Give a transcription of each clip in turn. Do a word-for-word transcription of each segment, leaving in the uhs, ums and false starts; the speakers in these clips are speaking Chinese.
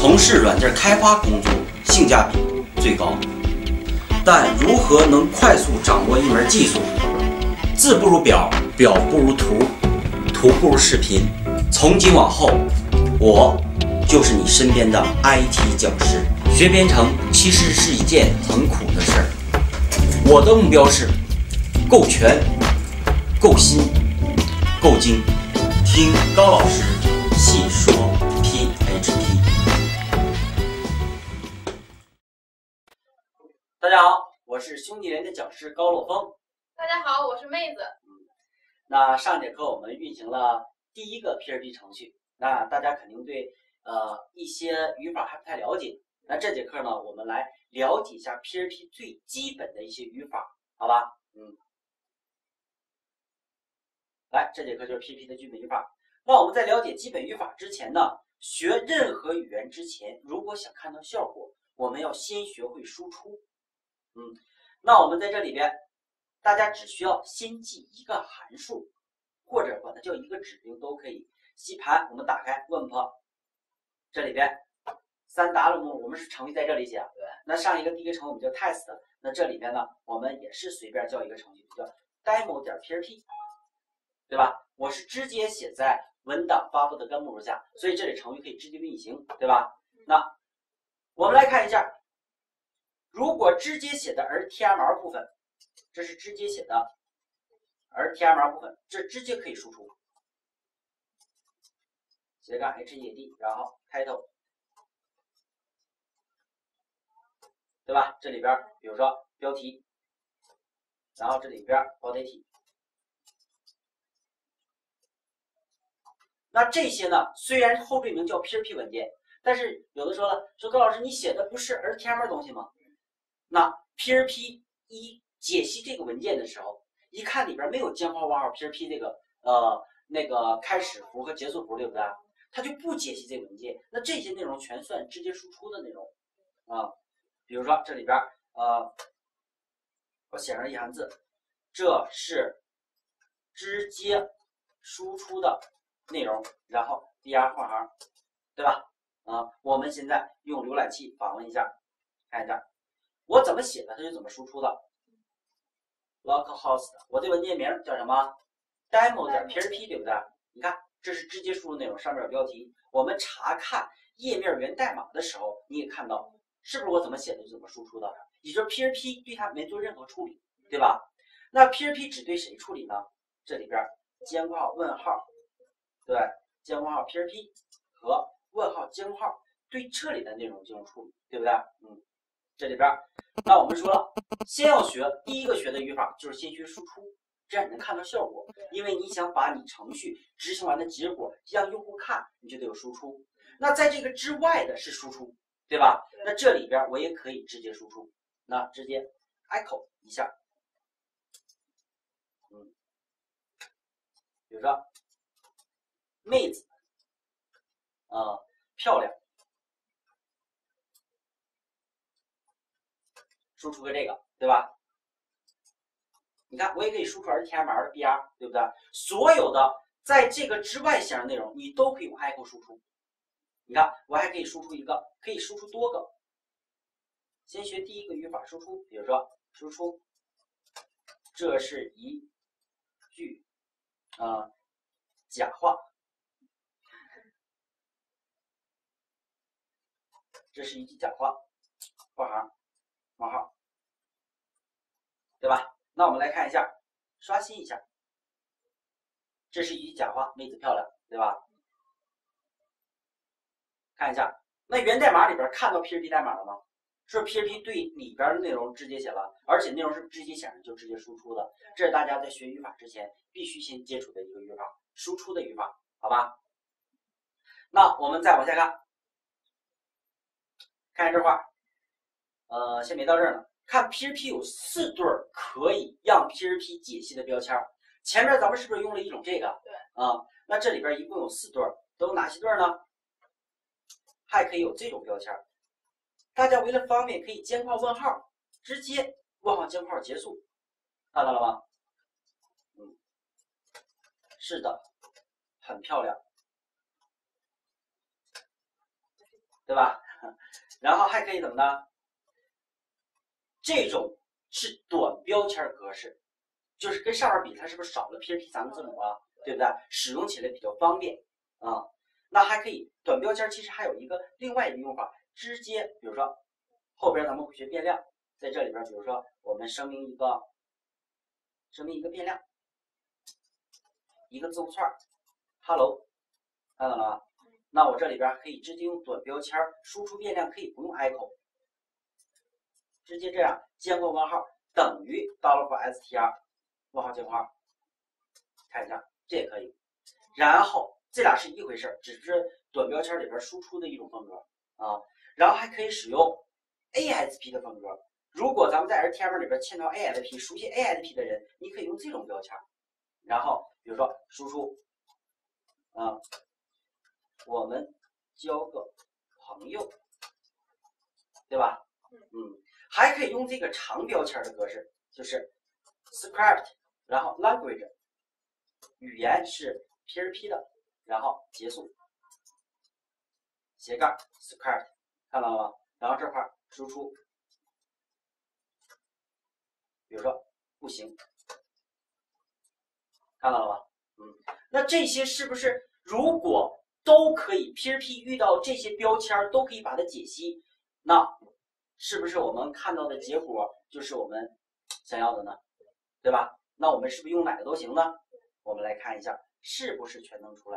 从事软件开发工作性价比最高。但如何能快速掌握一门技术？字不如表，表不如图，图不如视频。从今往后，我就是你身边的 I T 讲师。学编程其实是一件很苦的事儿。我的目标是够全、够新、够精。听高老师细说 P H P。大家好，我是兄弟连的讲师高洛峰。 大家好，我是妹子。 嗯，那上节课我们运行了第一个 P H P 程序，那大家肯定对呃一些语法还不太了解。那这节课呢，我们来了解一下 P H P 最基本的一些语法，好吧？嗯，来，这节课就是 P H P 的基本语法。那我们在了解基本语法之前呢，学任何语言之前，如果想看到效果，我们要先学会输出。嗯，那我们在这里边，大家只需要先记一个函数，或者管它叫一个指令都可以。吸盘我们打开 W A M P， 这里边三 W 我们是程序在这里写，对。那上一个第一个程序我们叫 test， 那这里边呢，我们也是随便叫一个程序，叫 demo 点 P H P， 对吧？我是直接写在文档发布的根目录下，所以这里程序可以直接运行，对吧？那我们来看一下，如果直接写的 H T M L 部分，这是直接写的 H T M L 部分，这直接可以输出。斜杠 H E A D， 然后 title， 对吧？这里边比如说标题，然后这里边 body 体。那这些呢，虽然后缀名叫 P H P 文件，但是有的说了，说高老师你写的不是 H T M L 东西吗？那 P H P 一解析这个文件的时候，一看里边没有尖括号 P H P 这个呃那个开始符和结束符，对不对？它就不解析这个文件。那这些内容全算直接输出的内容啊。比如说这里边呃，我写上一行字，这是直接输出的内容，然后 dr 换行，对吧？啊，我们现在用浏览器访问一下，看一下我怎么写的，它就怎么输出的。localhost， 我这文件名叫什么 ？demo 点 P H P， 对不对？你看，这是直接输入内容，上面有标题。我们查看页面源代码的时候，你也看到，是不是我怎么写的就怎么输出的？也就是 P H P 对它没做任何处理，对吧？那 P H P 只对谁处理呢？这里边尖括号问号，对，尖括号 P H P 和问号尖括号对这里的内容进行处理，对不对？嗯，这里边，那我们说了，先要学第一个学的语法就是先学输出，这样你能看到效果。因为你想把你程序执行完的结果让用户看，你就得有输出。那在这个之外的是输出，对吧？那这里边我也可以直接输出，那直接 echo 一下，嗯，比如说妹子，啊、呃，漂亮，输出个这个，对吧？你看，我也可以输出 H T M L 的 B R， 对不对？所有的在这个之外写的内容，你都可以用 echo 输出。你看，我还可以输出一个，可以输出多个。先学第一个语法输出，比如说输出，这是一句啊、呃、假话，这是一句假话，括行冒号，对吧？那我们来看一下，刷新一下，这是一句假话，妹子漂亮，对吧？看一下，那源代码里边看到 P H P 代码了吗？是 P H P 对里边的内容直接写了，而且内容是直接显示就直接输出的。这是大家在学语法之前必须先接触的一个语法，输出的语法，好吧？那我们再往下看，看这块，呃，先别到这儿呢。看 P H P 有四对可以让 P H P 解析的标签，前面咱们是不是用了一种这个？ 对。 啊、嗯，那这里边一共有四对，都有哪些对呢？还可以有这种标签，大家为了方便可以尖括问号，直接问号尖括结束，看到了吗？嗯，是的，很漂亮，对对吧？然后还可以怎么呢？这种是短标签格式，就是跟上面比，它是不是少了 P H P 三个字母啊？对不对？使用起来比较方便啊。那还可以，短标签其实还有一个另外一个用法，直接比如说后边咱们会学变量，在这里边，比如说我们声明一个声明一个变量，一个字符串 ，hello， 看到了吗？那我这里边可以直接用短标签输出变量，可以不用 echo， 直接这样尖括问号等于 dollar for str 问号尖括号，看一下这也可以。然后这俩是一回事，只是短标签里边输出的一种风格啊。然后还可以使用 A S P 的风格。如果咱们在 H T M L 里边嵌套 A S P， 熟悉 A S P 的人，你可以用这种标签。然后比如说输出啊，我们交个朋友，对吧？嗯，还可以用这个长标签的格式，就是 script， 然后 language， 语言是 P H P 的，然后结束斜杠 script， 看到了吗？然后这块输出，比如说不行，看到了吗？嗯，那这些是不是如果都可以 P H P 遇到这些标签都可以把它解析，那是不是我们看到的结果就是我们想要的呢？对吧？那我们是不是用哪个都行呢？我们来看一下，是不是全能出来？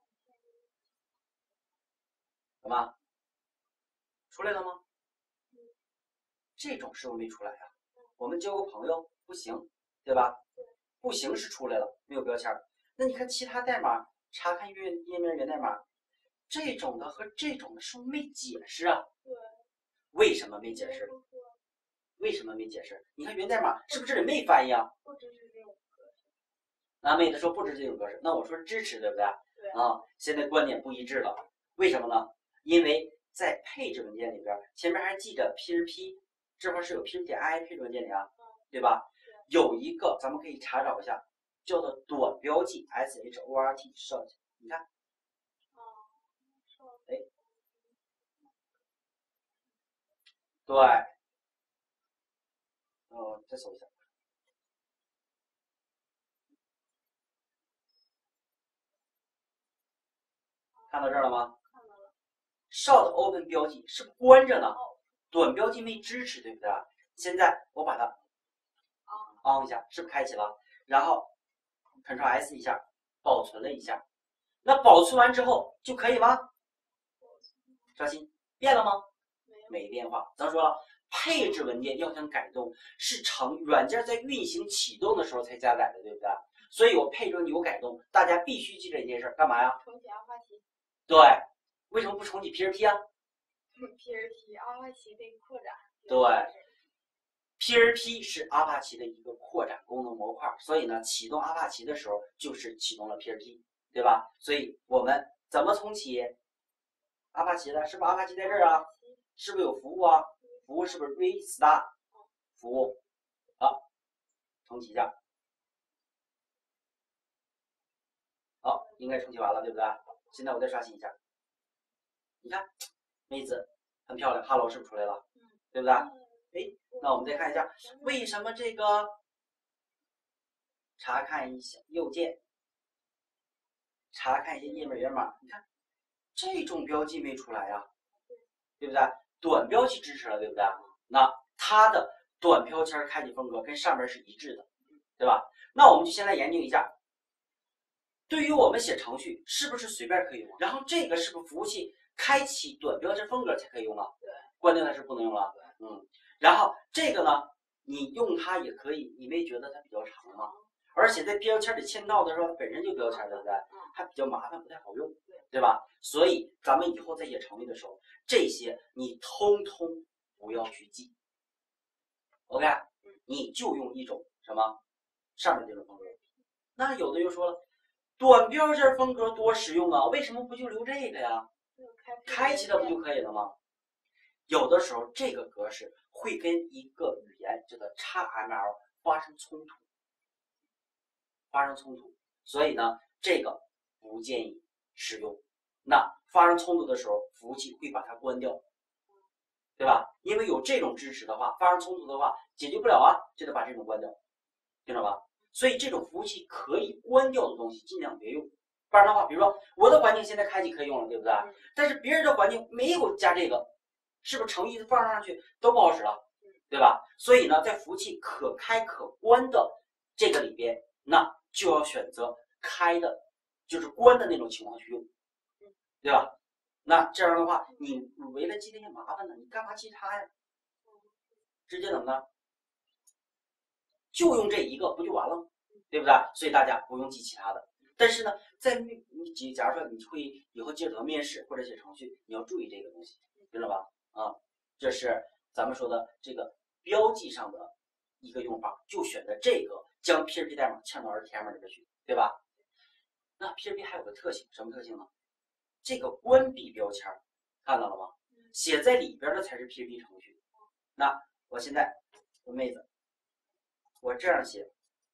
怎么出来了吗？这种是不是没出来呀？我们交个朋友不行，对吧？不行是出来了，没有标签。那你看其他代码，查看页页面源代码，这种的和这种的是不是没解释啊？为什么没解释？为什么没解释？你看源代码是不是这里没翻译啊？ 不支持这种格式。 那妹子说不支持这种格式，那我说支持，对不对？ 对。 啊，现在观点不一致了，为什么呢？因为在配置文件里边，前面还记着 P H P， 这块是有 P H P 点 I 配置文件里啊，对吧？有一个咱们可以查找一下，叫做短标记 S H O R T short， 你看，哎，对，哦，再搜一下。看到这儿了吗？ 看到了。 short open 标记是关着呢，短标记没支持，对不对？现在我把它 on 一下，是不是开启了？然后 Ctrl S 一下，保存了一下。那保存完之后就可以吗？刷新变了吗？没变化。咱说了，配置文件要想改动，是程软件在运行启动的时候才加载的，对不对？所以我配置有改动，大家必须记这件事，干嘛呀？ 重启阿帕奇。 对，为什么不重启 P H P 啊 ？P H P 阿帕奇的扩展。 对 ，P H P 是阿帕奇的一个扩展功能模块，所以呢，启动阿帕奇的时候就是启动了 P H P， 对吧？所以我们怎么重启阿帕奇的？是不是阿帕奇在这儿啊？是不是有服务啊？服务是不是 restart 服务？好，重启一下。好，应该重启完了，对不对？现在我再刷新一下，你看，妹子很漂亮 ，Hello 是不是出来了？对不对？哎，那我们再看一下，为什么这个查看一下右键，查看一些页面源码，你看这种标记没出来呀、啊，对不对？短标记支持了，对不对？那它的短标签开启风格跟上面是一致的，对吧？那我们就先来研究一下，对于我们写程序是不是随便可以用？然后这个是不是服务器开启短标签风格才可以用啊？ 对， 关键它是不能用了。嗯，然后这个呢，你用它也可以，你没觉得它比较长吗？而且在标签里嵌套的时候，它本身就标签，对不对？它比较麻烦，不太好用，对吧？所以咱们以后在写程序的时候，这些你通通不要去记。OK， 你就用一种什么上面这种风格。那有的又说了，短标签风格多实用啊，为什么不就留这个呀？开启它不就可以了吗？有的时候这个格式会跟一个语言叫做 X M L 发生冲突，发生冲突，所以呢，这个不建议使用。那发生冲突的时候，服务器会把它关掉，对吧？因为有这种支持的话，发生冲突的话解决不了啊，就得把这种关掉，听着吧？所以这种服务器可以关掉的东西尽量别用，不然的话，比如说我的环境现在开启可以用了，对不对？但是别人的环境没有加这个，是不是程序放上去都不好使了，对吧？所以呢，在服务器可开可关的这个里边，那就要选择开的，就是关的那种情况去用，对吧？那这样的话，你为了记这些麻烦呢，你干嘛记它呀？直接怎么呢？就用这一个不就完了吗？对不对？所以大家不用记其他的。但是呢，在你假如说你会以后接触到面试或者写程序，你要注意这个东西，知道吧？啊，这是咱们说的这个标记上的一个用法，就选择这个将 P H P 代码嵌到 R T M 里边去，对吧？那 P H P 还有个特性，什么特性呢？这个关闭标签看到了吗？写在里边的才是 P H P 程序。那我现在我妹子，我这样写，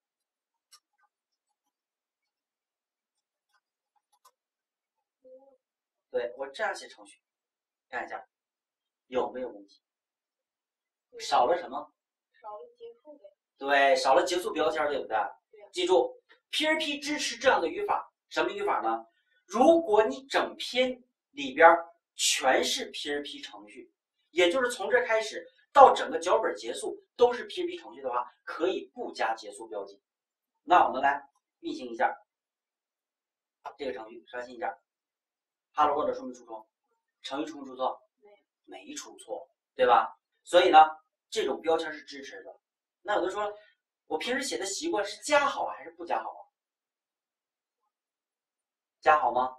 对，我这样写程序，看一下有没有问题？少了什么？ 少了结束的。 对，少了结束标签，对不对？ 对。 记住 ，P H P 支持这样的语法，什么语法呢？如果你整篇里边全是 P H P 程序，也就是从这开始到整个脚本结束都是 P H P 程序的话，可以不加结束标记。那我们来运行一下这个程序，刷新一下 ，Hello World 出没出错？程序出没出错？没，没出错，对吧？所以呢，这种标签是支持的。那有的说，我平时写的习惯是加好还是不加好啊？加好吗？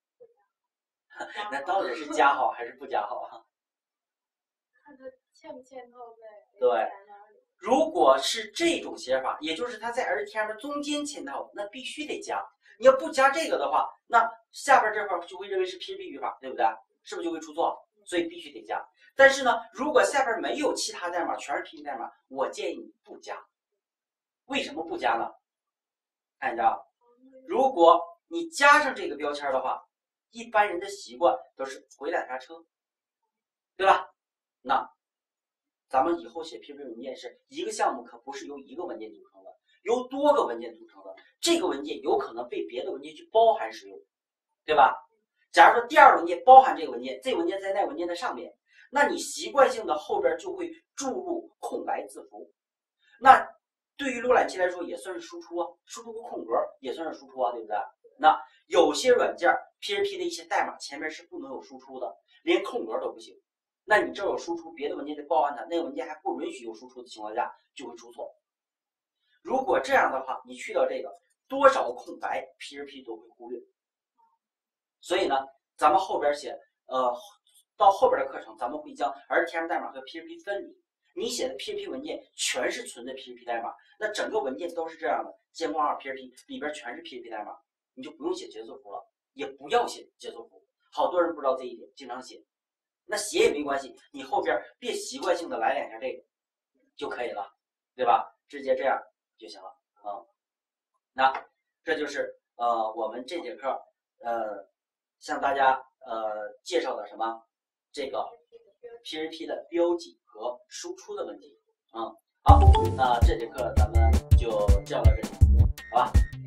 那到底是加好还是不加好啊？ 看它嵌不嵌套在。 对，如果是这种写法，也就是它在 R T M 中间嵌套，那必须得加。你要不加这个的话，那下边这块就会认为是 P H P 语法，对不对？是不是就会出错？所以必须得加。但是呢，如果下边没有其他代码，全是 P H P 代码，我建议你不加。为什么不加呢？看一下啊，如果你加上这个标签的话，一般人的习惯都是回两下车，对吧？那咱们以后写 P H P 文件是一个项目，可不是由一个文件组成的，由多个文件组成的。这个文件有可能被别的文件去包含使用，对吧？假如说第二个文件包含这个文件，这个文件在那个文件的上面，那你习惯性的后边就会注入空白字符。那对于浏览器来说也算是输出啊，输出个空格也算是输出啊，对不对？那有些软件 P H P 的一些代码前面是不能有输出的，连空格都不行。那你这有输出，别的文件得包含它，那个文件还不允许有输出的情况下，就会出错。如果这样的话，你去掉这个多少空白 ，P H P 都会忽略。所以呢，咱们后边写，呃，到后边的课程，咱们会将 R T M 代码和 P H P 分离。你写的 P H P 文件全是存在 P H P 代码，那整个文件都是这样的，监控号 P H P 里边全是 P H P 代码，你就不用写结束符了，也不要写结束符。好多人不知道这一点，经常写。那写也没关系，你后边别习惯性的来两下这个就可以了，对吧？直接这样就行了啊、嗯。那这就是呃我们这节课呃向大家呃介绍的什么这个 P H P 的标记和输出的问题啊、嗯。好，那这节课咱们就这样到这里，好吧？